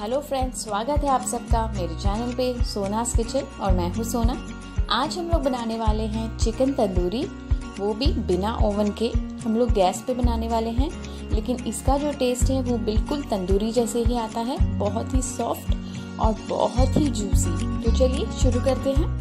Hello friends, स्वागत है आप सबका मेरे चैनल पे सोनास किचन और मैं हूँ सोना। आज हम लोग बनाने वाले हैं चिकन तंदूरी, वो भी बिना ओवन के। हम लोग गैस पे बनाने वाले हैं, लेकिन इसका जो टेस्ट है वो बिल्कुल तंदूरी जैसे ही आता है, बहुत ही सॉफ्ट और बहुत ही जूसी। तो चलिए शुरू करते हैं।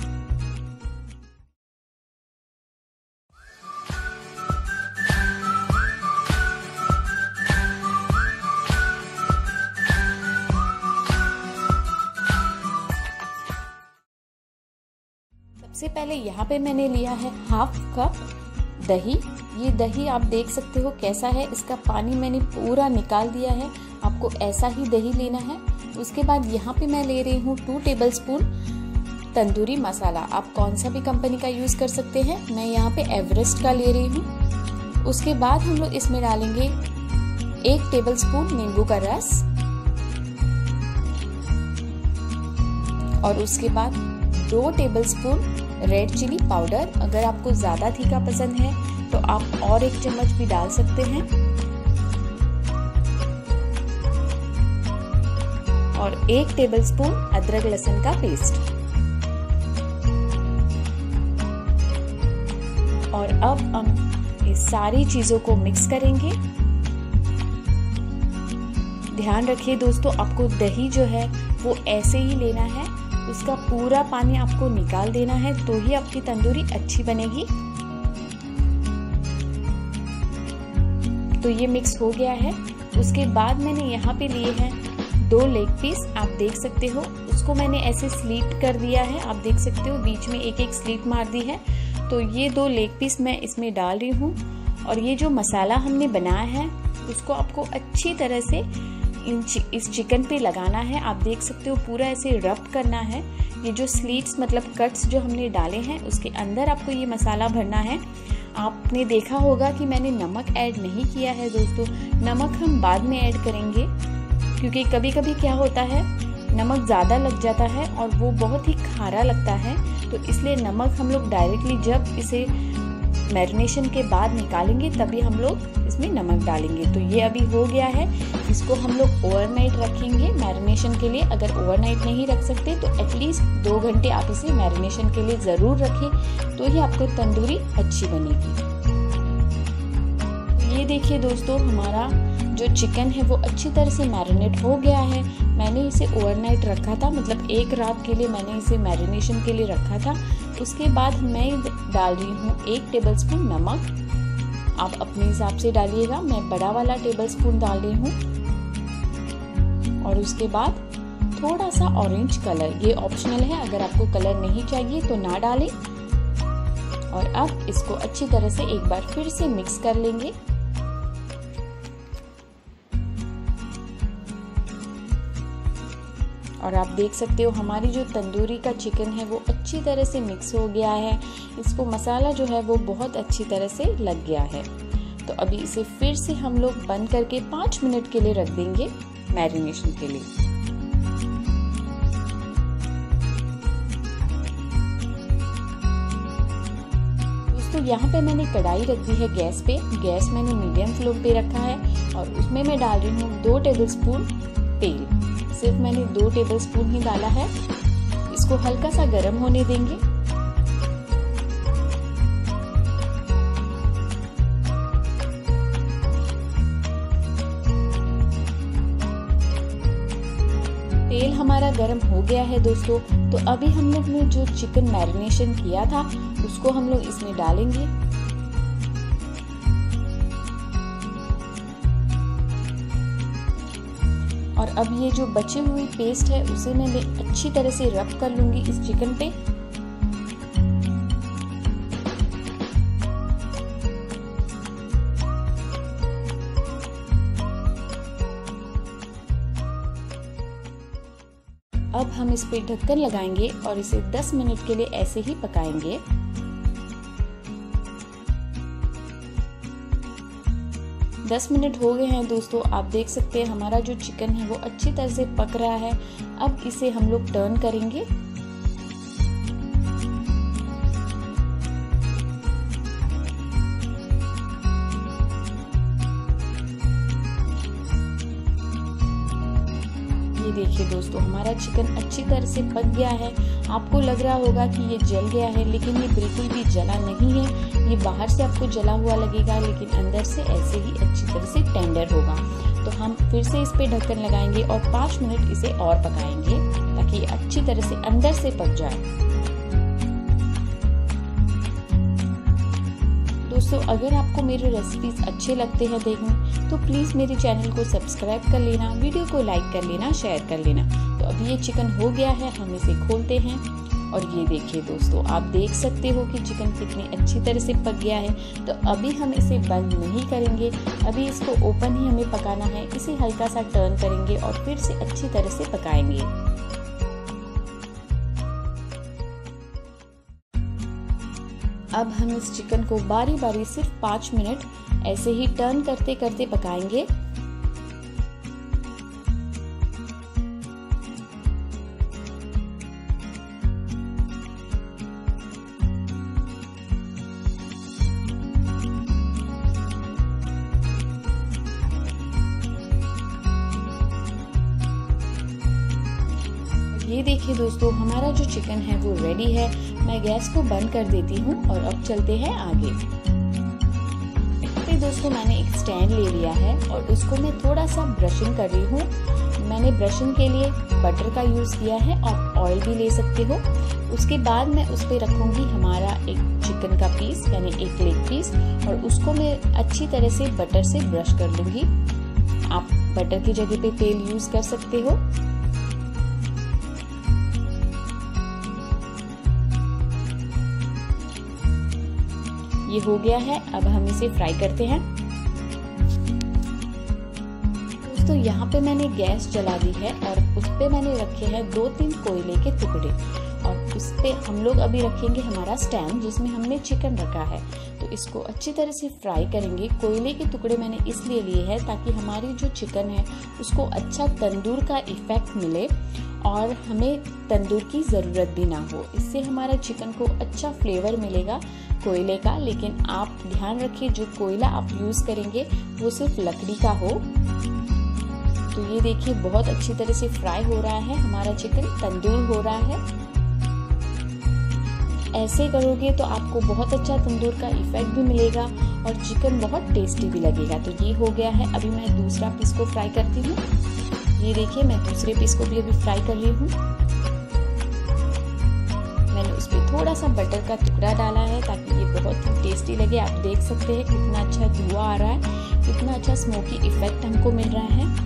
सबसे पहले यहाँ पे मैंने लिया है हाफ कप दही। ये दही आप देख सकते हो कैसा है, इसका पानी मैंने पूरा निकाल दिया है। आपको ऐसा ही दही लेना है। उसके बाद यहाँ पे मैं ले रही हूँ 2 टेबलस्पून तंदूरी मसाला। आप कौन सा भी कंपनी का यूज कर सकते हैं, मैं यहाँ पे एवरेस्ट का ले रही हूँ। उसके बाद हम लोग इसमें डालेंगे 1 टेबलस्पून नींबू का रस, और उसके बाद 2 टेबलस्पून रेड चिली पाउडर। अगर आपको ज्यादा तीखा पसंद है तो आप और 1 चम्मच भी डाल सकते हैं, और 1 टेबलस्पून अदरक लहसुन का पेस्ट। और अब हम इस सारी चीजों को मिक्स करेंगे। ध्यान रखिए दोस्तों, आपको दही जो है वो ऐसे ही लेना है, उसका पूरा पानी आपको निकाल देना है, तो ही आपकी तंदूरी अच्छी बनेगी। तो ये मिक्स हो गया है। उसके बाद मैंने यहाँ पे लिए हैं 2 लेग पीस। आप देख सकते हो, उसको मैंने ऐसे स्लीट कर दिया है। आप देख सकते हो बीच में एक स्लीट मार दी है। तो ये 2 लेग पीस मैं इसमें डाल रही हूँ। और ये जो मसाला हमने बनाया है उसको आपको अच्छी तरह से इस चिकन पे लगाना है। आप देख सकते हो पूरा ऐसे रब करना है। ये जो स्लीट्स मतलब कट्स जो हमने डाले हैं उसके अंदर आपको ये मसाला भरना है। आपने देखा होगा कि मैंने नमक ऐड नहीं किया है दोस्तों, नमक हम बाद में ऐड करेंगे, क्योंकि कभी कभी क्या होता है नमक ज़्यादा लग जाता है और वो बहुत ही खारा लगता है। तो इसलिए नमक हम लोग डायरेक्टली जब इसे मैरिनेशन के बाद निकालेंगे तभी हम लोग इसमें नमक डालेंगे। तो ये अभी हो गया है। इसको हम लोग ओवरनाइट रखेंगे मैरिनेशन के लिए। अगर ओवरनाइट नहीं रख सकते तो एटलीस्ट 2 घंटे आप इसे मैरिनेशन के लिए ज़रूर रखें, तो ही आपको तंदूरी अच्छी बनेगी। तो ये देखिए दोस्तों, हमारा जो चिकन है वो अच्छी तरह से मैरिनेट हो गया है। मैंने इसे ओवरनाइट रखा था, मतलब 1 रात के लिए मैंने इसे मैरिनेशन के लिए रखा था। उसके बाद मैं डाल रही हूँ 1 टेबलस्पून नमक। आप अपने हिसाब से डालिएगा, मैं बड़ा वाला टेबलस्पून डाल रही हूँ। और उसके बाद थोड़ा सा ऑरेंज कलर, ये ऑप्शनल है, अगर आपको कलर नहीं चाहिए तो ना डालें। और अब इसको अच्छी तरह से एक बार फिर से मिक्स कर लेंगे। और आप देख सकते हो हमारी जो तंदूरी का चिकन है वो अच्छी तरह से मिक्स हो गया है। इसको मसाला जो है वो बहुत अच्छी तरह से लग गया है। तो अभी इसे फिर से हम लोग बंद करके 5 मिनट के लिए रख देंगे मैरिनेशन के लिए। दोस्तों यहाँ पे मैंने कढ़ाई रख दी है गैस पे। गैस मैंने मीडियम फ्लेम पे रखा है और उसमें मैं डाल रही हूँ 2 टेबलस्पून तेल। सिर्फ मैंने 2 टेबलस्पून ही डाला है। इसको हल्का सा गर्म होने देंगे। तेल हमारा गर्म हो गया है दोस्तों। तो अभी हम लोग ने जो चिकन मैरिनेशन किया था उसको हम लोग इसमें डालेंगे। और अब ये जो बची हुई पेस्ट है उसे मैं अच्छी तरह से रब कर लूंगी इस चिकन पे। अब हम इस पे ढक्कन लगाएंगे और इसे 10 मिनट के लिए ऐसे ही पकाएंगे। 10 मिनट हो गए हैं दोस्तों। आप देख सकते हैं हमारा जो चिकन है वो अच्छी तरह से पक रहा है। अब इसे हम लोग टर्न करेंगे। ये देखिए दोस्तों, हमारा चिकन अच्छी तरह से पक गया है। आपको लग रहा होगा कि ये जल गया है, लेकिन ये बिल्कुल भी जला नहीं है। ये बाहर से आपको जला हुआ लगेगा, लेकिन अंदर से ऐसे ही अच्छी तरह से टेंडर होगा। तो हम फिर से इस पे ढक्कन लगाएंगे और 5 मिनट इसे और पकाएंगे ताकि ये अच्छी तरह से अंदर से पक जाए। दोस्तों, अगर आपको मेरे रेसिपीज अच्छे लगते हैं देखने, तो प्लीज़ मेरे चैनल को सब्सक्राइब कर लेना, वीडियो को लाइक कर लेना, शेयर कर लेना। तो अभी ये चिकन हो गया है, हम इसे खोलते हैं और ये देखिए दोस्तों, आप देख सकते हो कि चिकन कितनी अच्छी तरह से पक गया है। तो अभी हम इसे बंद नहीं करेंगे, अभी इसको ओपन ही हमें पकाना है। इसे हल्का सा टर्न करेंगे और फिर से अच्छी तरह से पकाएंगे। अब हम इस चिकन को बारी बारी सिर्फ 5 मिनट ऐसे ही टर्न करते करते पकाएंगे। ये देखिए दोस्तों, हमारा जो चिकन है वो रेडी है। मैं गैस को बंद कर देती हूँ और अब चलते हैं आगे। तो दोस्तों, मैंने एक स्टैंड ले लिया है और उसको मैं थोड़ा सा ब्रशिंग कर रही हूँ। मैंने ब्रशिंग के लिए बटर का यूज़ किया है, आप ऑयल भी ले सकते हो। उसके बाद मैं उस पर रखूँगी हमारा एक चिकन का पीस, यानी एक लेग पीस, और उसको मैं अच्छी तरह से बटर से ब्रश कर लूँगी। आप बटर की जगह पे तेल यूज़ कर सकते हो। ये हो गया है, अब हम इसे फ्राई करते हैं। दोस्तों, यहाँ पे मैंने गैस जला दी है और उस पे मैंने रखे हैं 2-3 कोयले के टुकड़े, और उस पे हम लोग अभी रखेंगे हमारा स्टैंड जिसमें हमने चिकन रखा है। तो इसको अच्छी तरह से फ्राई करेंगे। कोयले के टुकड़े मैंने इसलिए लिए हैं ताकि हमारी जो चिकन है उसको अच्छा तंदूर का इफेक्ट मिले और हमें तंदूर की ज़रूरत भी ना हो। इससे हमारा चिकन को अच्छा फ्लेवर मिलेगा कोयले का। लेकिन आप ध्यान रखिए, जो कोयला आप यूज़ करेंगे वो सिर्फ लकड़ी का हो। तो ये देखिए, बहुत अच्छी तरह से फ्राई हो रहा है हमारा चिकन, तंदूर हो रहा है। ऐसे करोगे तो आपको बहुत अच्छा तंदूर का इफेक्ट भी मिलेगा और चिकन बहुत टेस्टी भी लगेगा। तो ये हो गया है, अभी मैं दूसरा पीस को फ्राई करती हूँ। ये देखिए, मैं दूसरे पीस को भी अभी फ्राई कर रही हूँ। मैंने उस पर थोड़ा सा बटर का टुकड़ा डाला है ताकि ये बहुत ही टेस्टी लगे। आप देख सकते हैं कितना अच्छा धुआं आ रहा है, कितना अच्छा स्मोकी इफेक्ट हमको मिल रहा है।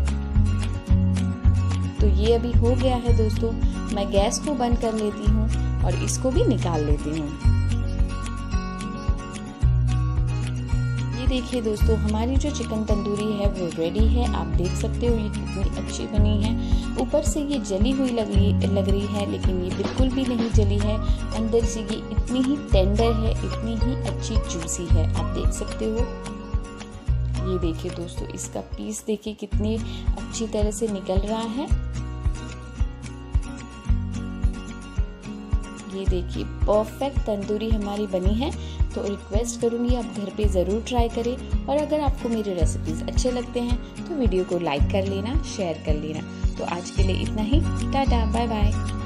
तो ये अभी हो गया है दोस्तों, मैं गैस को बंद कर लेती हूँ और इसको भी निकाल लेती हूँ। ये देखिए दोस्तों, हमारी जो चिकन तंदूरी है वो रेडी है। आप देख सकते हो ये कितनी अच्छी बनी है। ऊपर से ये जली हुई लग रही है, लेकिन ये बिल्कुल भी नहीं जली है। अंदर से ये इतनी ही टेंडर है, इतनी ही अच्छी जूसी है, आप देख सकते हो। ये देखिए दोस्तों, इसका पीस देखिए कितनी अच्छी तरह से निकल रहा है। ये देखिए, परफेक्ट तंदूरी हमारी बनी है। तो रिक्वेस्ट करूंगी आप घर पे ज़रूर ट्राई करें। और अगर आपको मेरे रेसिपीज़ अच्छे लगते हैं तो वीडियो को लाइक कर लेना, शेयर कर लेना। तो आज के लिए इतना ही। Tata, bye bye.